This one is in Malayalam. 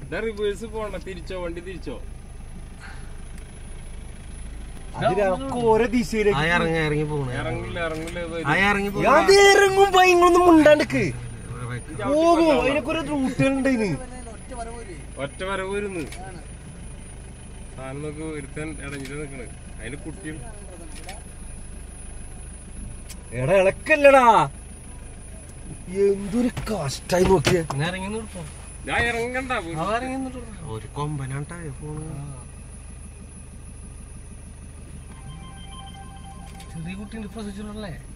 റിവേഴ്സ് പോണ്ട, തിരിച്ചോ, വണ്ടി തിരിച്ചോ. ഓരോ ദിശയിലേക്ക് ഇറങ്ങും പൈങ്ങളൊന്നും മുണ്ടാണ്ടക്ക് പോകും. അതിനൊക്കെ ഓരോ റൂട്ടുകളുണ്ട്. ഒറ്റ വരവ് വരുന്നു സാധനം നോക്ക്. ഒരുത്തൻ ഇടഞ്ഞിട്ട് നിക്കണ്. അതിന് കുട്ടിയും എടാ ഇളക്കല്ലടാ. എന്തൊരു കഷ്ടായി നോക്കിയ. ഞാൻ ഇറങ്ങണ്ട. ഒരു കൊമ്പനാട്ടാ ഫോണ്. ചെറിയ കുട്ടീൻ്റെ പ്രസവിച്ചിട്ടുള്ളേ.